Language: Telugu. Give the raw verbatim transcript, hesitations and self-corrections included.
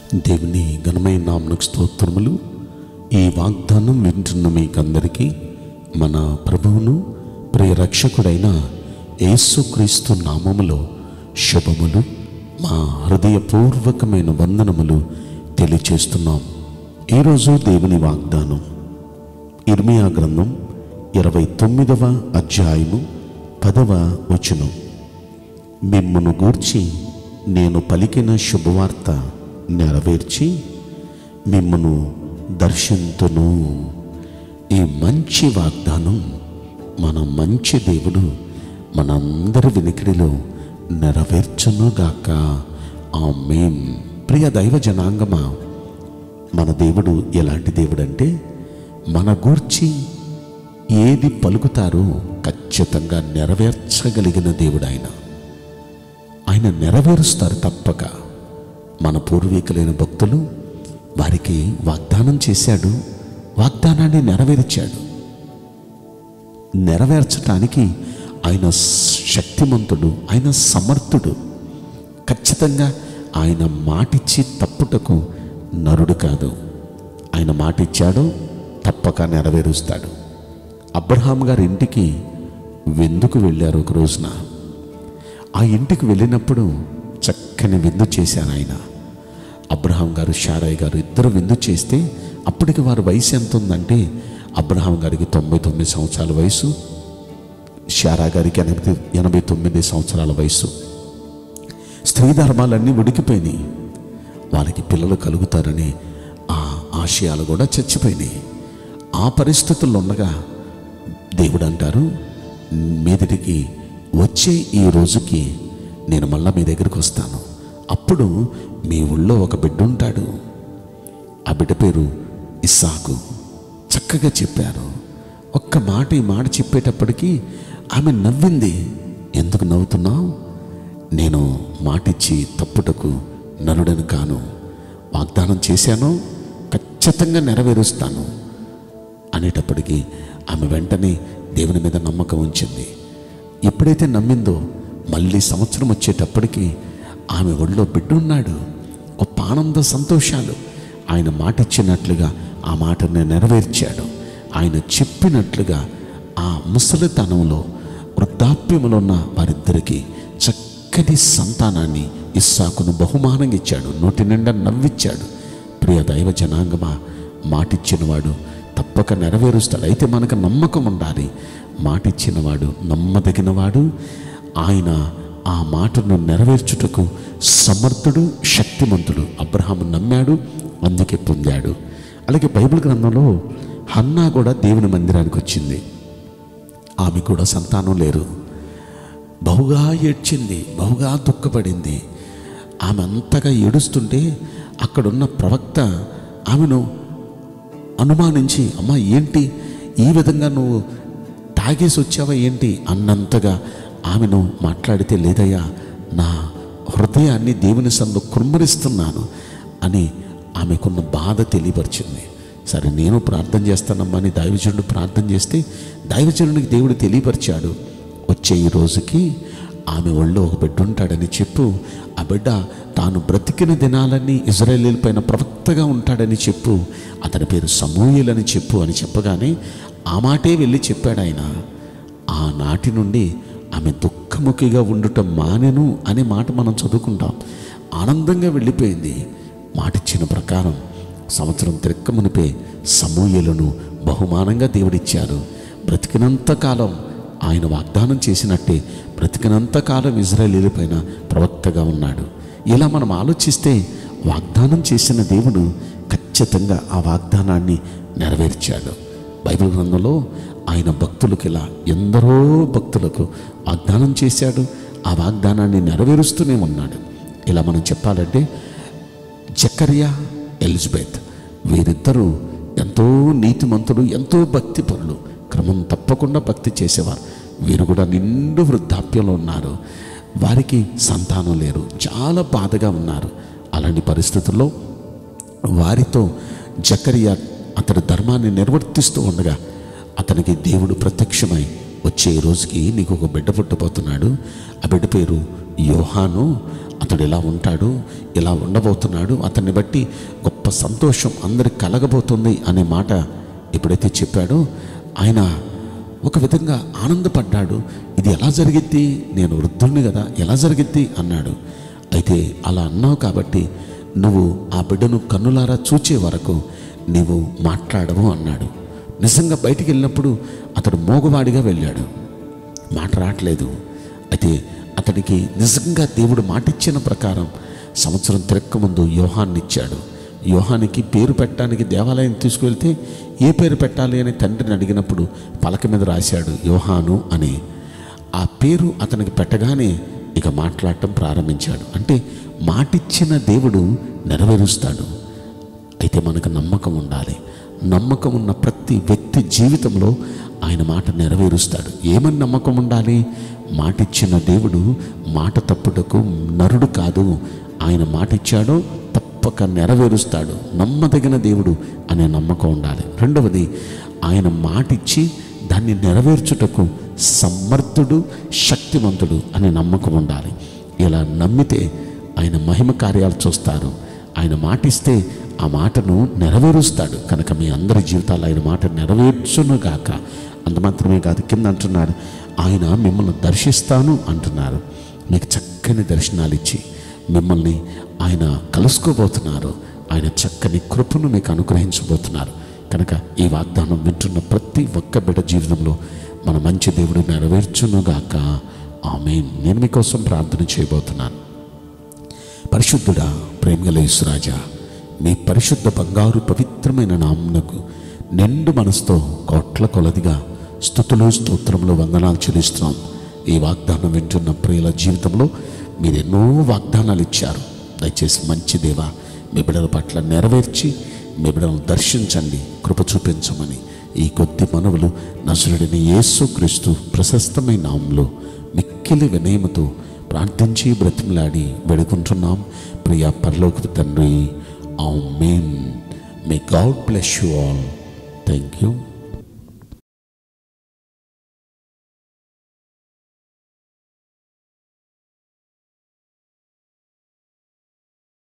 దేవుని ఘనమైన నామమునకు స్తోత్రములు. ఈ వాగ్దానం వింటున్న మీకందరికీ మన ప్రభువును ప్రియ రక్షకుడైన యేసుక్రీస్తు నామములో శుభములు, మా హృదయపూర్వకమైన వందనములు తెలియచేస్తున్నాం. ఈరోజు దేవుని వాగ్దానం ఇర్మియా గ్రంథం ఇరవై తొమ్మిదవ అధ్యాయము పదవ వచనం. మిమ్మును గూర్చి నేను పలికిన శుభవార్త నెరవేర్చి మిమ్మును దర్శింతును. ఈ మంచి వాగ్దానం మన మంచి దేవుడు మనందరి వినికిడిలో నెరవేర్చునుగాక. ఆమేన్. ప్రియ దైవ జనాంగమా, మన దేవుడు ఎలాంటి దేవుడు అంటే, మన గూర్చి ఏది పలుకుతారో ఖచ్చితంగా నెరవేర్చగలిగిన దేవుడు ఆయన. ఆయన నెరవేరుస్తారు తప్పక. మన పూర్వీకులైన భక్తులు వారికి వాగ్దానం చేశాడు, వాగ్దానాన్ని నెరవేర్చాడు. నెరవేర్చటానికి ఆయన శక్తిమంతుడు, ఆయన సమర్థుడు. ఖచ్చితంగా ఆయన మాటిచ్చి తప్పుటకు నరుడు కాదు. ఆయన మాటిచ్చాడు, తప్పక నెరవేరుస్తాడు. అబ్రహాం గారి ఇంటికి విందుకు వెళ్ళారు ఒక రోజున. ఆ ఇంటికి వెళ్ళినప్పుడు చక్కని విందు చేశారు ఆయన. అబ్రహాం గారు, శారయ్య గారు ఇద్దరు విందు చేస్తే అప్పటికి వారి వయసు ఎంత ఉందంటే, అబ్రహాం గారికి తొంభై తొమ్మిది సంవత్సరాల వయసు, శారా గారికి ఎనభై ఎనభై తొమ్మిది సంవత్సరాల వయసు. స్త్రీ ధర్మాలన్నీ ఉడికిపోయినాయి. వాళ్ళకి పిల్లలు కలుగుతారని ఆ ఆశయాలు కూడా చచ్చిపోయినాయి. ఆ పరిస్థితుల్లో ఉండగా దేవుడు అంటారు, మీదిటికి వచ్చే ఈ రోజుకి నేను మళ్ళా మీ దగ్గరికి వస్తాను. అప్పుడు మీ ఊళ్ళో ఒక బిడ్డ ఉంటాడు. ఆ బిడ్డ పేరు ఇస్సాకు. చక్కగా చెప్పారు. ఒక్క మాట ఈ మాట చెప్పేటప్పటికీ ఆమె నవ్వింది. ఎందుకు నవ్వుతున్నావు? నేను మాటిచ్చి తప్పుటకు నరుడని కాను. వాగ్దానం చేశాను, ఖచ్చితంగా నెరవేరుస్తాను అనేటప్పటికీ ఆమె వెంటనే దేవుని మీద నమ్మకం ఉంచింది. ఎప్పుడైతే నమ్మిందో మళ్ళీ సంవత్సరం వచ్చేటప్పటికి ఆమె ఒళ్ళో బిడ్డ ఉన్నాడు. గొప్ప ఆనంద సంతోషాలు. ఆయన మాట ఇచ్చినట్లుగా ఆ మాటను నెరవేర్చాడు. ఆయన చెప్పినట్లుగా ఆ ముసలితనంలో, వృద్ధాప్యములో ఉన్న వారిద్దరికీ చక్కటి సంతానాన్ని ఇస్సాకును బహుమానంగా ఇచ్చాడు. నోటి నిండా నవ్విచ్చాడు. ప్రియ దైవ జనాంగమా, మాటిచ్చినవాడు తప్పక నెరవేరుస్తాడు. అయితే మనకు నమ్మకం ఉండాలి. మాటిచ్చినవాడు నమ్మదగినవాడు. ఆయన ఆ మాటను నెరవేర్చుటకు సమర్థుడు, శక్తిమంతుడు. అబ్రహాము నమ్మాడు, అందుకే పొందాడు. అలాగే బైబిల్ గ్రంథంలో హన్నా కూడా దేవుని మందిరానికి వచ్చింది. ఆమె కూడా సంతానం లేరు. బహుగా ఏడ్చింది, బహుగా దుఃఖపడింది. ఆమె అంతగా ఏడుస్తుంటే అక్కడున్న ప్రవక్త ఆమెను అనుమానించి, అమ్మా ఏంటి ఈ విధంగా నువ్వు తాగేసి వచ్చావా ఏంటి అన్నంతగా ఆమెను మాట్లాడితే, లేదయ్యా నా హృదయాన్ని దేవుని సన్నిధిలో కుమ్మరిస్తున్నాను అని ఆమెకున్న బాధ తెలియపరిచింది. సరే నేను ప్రార్థన చేస్తానమ్మా అని దైవజనుడు ప్రార్థన చేస్తే దైవజనుడికి దేవుడు తెలియపరిచాడు, వచ్చే ఈ రోజుకి ఆమె ఒళ్ళో ఒక బిడ్డ ఉంటాడని చెప్పు. ఆ బిడ్డ తాను బ్రతికిన దినాలన్నీ ఇజ్రాయేలీల పైన ప్రవక్తగా ఉంటాడని చెప్పు. అతని పేరు సమూయేలు అని చెప్పు అని చెప్పగానే ఆ మాటే వెళ్ళి చెప్పాడు ఆయన. ఆనాటి నుండి ఆమె దుఃఖముఖిగా ఉండటం మానెను అనే మాట మనం చదువుకుంటాం. ఆనందంగా వెళ్ళిపోయింది. మాటిచ్చిన ప్రకారం సంవత్సరం తిరక్కమునిపే సమూయేలును బహుమానంగా దేవుడిచ్చారు. బ్రతికినంతకాలం ఆయన వాగ్దానం చేసినట్టే బ్రతికినంతకాలం ఇజ్రాయేలీల పైన ప్రవక్తగా ఉన్నాడు. ఇలా మనం ఆలోచిస్తే వాగ్దానం చేసిన దేవుడు ఖచ్చితంగా ఆ వాగ్దానాన్ని నెరవేర్చాడు. బైబిల్ గ్రంథంలో ఆయన భక్తులకు ఇలా ఎందరో భక్తులకు వాగ్దానం చేశాడు. ఆ వాగ్దానాన్ని నెరవేరుస్తూనే ఉన్నాడు. ఇలా మనం చెప్పాలంటే జకర్యా, ఎలిజబెత్ వీరిద్దరూ ఎంతో నీతిమంతులు, ఎంతో భక్తి పరులు. క్రమం తప్పకుండా భక్తి చేసేవారు. వీరు కూడా నిండు వృద్ధాప్యంలో ఉన్నారు. వారికి సంతానం లేరు. చాలా బాధగా ఉన్నారు. అలాంటి పరిస్థితుల్లో వారితో జకర్యా అతని ధర్మాన్ని నిర్వర్తిస్తూ ఉండగా అతనికి దేవుడు ప్రత్యక్షమై, వచ్చే రోజుకి నీకు ఒక బిడ్డ పుట్టబోతున్నాడు. ఆ బిడ్డ పేరు యోహాను. అతడు ఇలా ఉంటాడు, ఇలా ఉండబోతున్నాడు, అతన్ని బట్టి గొప్ప సంతోషం అందరికి కలగబోతుంది అనే మాట ఎప్పుడైతే చెప్పాడో ఆయన ఒక విధంగా ఆనందపడ్డాడు. ఇది ఎలా జరిగిద్ది, నేను వృద్ధుడిని కదా, ఎలా జరిగిద్ది అన్నాడు. అయితే అలా అన్నావు కాబట్టి నువ్వు ఆ బిడ్డను కన్నులారా చూచే వరకు నీవు మాట్లాడవు అన్నాడు. నిజంగా బయటికి వెళ్ళినప్పుడు అతడు మోగవాడిగా వెళ్ళాడు, మాట రావట్లేదు. అయితే అతనికి నిజంగా దేవుడు మాటిచ్చిన ప్రకారం సంవత్సరం తిరక్క ముందు యోహాన్ని ఇచ్చాడు. యోహానికి పేరు పెట్టడానికి దేవాలయం తీసుకువెళ్తే ఏ పేరు పెట్టాలి అని తండ్రిని అడిగినప్పుడు పలక మీద రాశాడు యోహాను అని. ఆ పేరు అతనికి పెట్టగానే ఇక మాట్లాడటం ప్రారంభించాడు. అంటే మాటిచ్చిన దేవుడు నెరవేరుస్తాడు. అయితే మనకు నమ్మకం ఉండాలి. నమ్మకం ఉన్న ప్రతి వ్యక్తి జీవితంలో ఆయన మాట నెరవేరుస్తాడు. ఏమని నమ్మకం ఉండాలి? మాటిచ్చిన దేవుడు మాట తప్పుటకు నరుడు కాదు. ఆయన మాట ఇచ్చాడో తప్పక నెరవేరుస్తాడు. నమ్మదగిన దేవుడు అనే నమ్మకం ఉండాలి. రెండవది, ఆయన మాటిచ్చి దాన్ని నెరవేర్చుటకు సమర్థుడు, శక్తివంతుడు అనే నమ్మకం ఉండాలి. ఇలా నమ్మితే ఆయన మహిమ కార్యాలు చూస్తారు. ఆయన మాటిస్తే ఆ మాటను నెరవేరుస్తాడు. కనుక మీ అందరి జీవితాలు ఆయన మాట నెరవేర్చునుగాక. అంత మాత్రమే కాదు, కింద అంటున్నారు ఆయన మిమ్మల్ని దర్శిస్తాను అంటున్నారు. మీకు చక్కని దర్శనాలు ఇచ్చి మిమ్మల్ని ఆయన కలుసుకోబోతున్నారు. ఆయన చక్కని కృపను మీకు అనుగ్రహించబోతున్నారు. కనుక ఈ వాగ్దానం వింటున్న ప్రతి ఒక్క బిడ్డ జీవితంలో మన మంచి దేవుడు నెరవేర్చునుగాక. ఆమేన్. నేను మీకోసం ప్రార్థన చేయబోతున్నాను. పరిశుద్ధుడా, ప్రేమగల యేసురాజా, మీ పరిశుద్ధ బంగారు పవిత్రమైన నామమునకు నిండు మనసుతో కోట్ల కొలదిగా స్తుతులు స్తోత్రములు వందనాలు చెల్లిస్తున్నాం. ఈ వాగ్దానం వింటున్న ప్రియుల జీవితంలో మీరు ఎన్నో వాగ్దానాలు ఇచ్చారు. దయచేసి మంచి దేవా, మీ బిడ్డల పట్ల నెరవేర్చి మీ బిడ్డలను దర్శించండి, కృప చూపించమని ఈ కొద్ది మనవులు నజరుడైన యేసుక్రీస్తు ప్రశస్తమైన నామములో మిక్కిలి వినయముతో ప్రార్థించి బ్రతిమలాడి వేడుకుంటున్నాం ప్రియ పరలోకపు తండ్రి. ఆమేన్. May God bless you all. Thank you.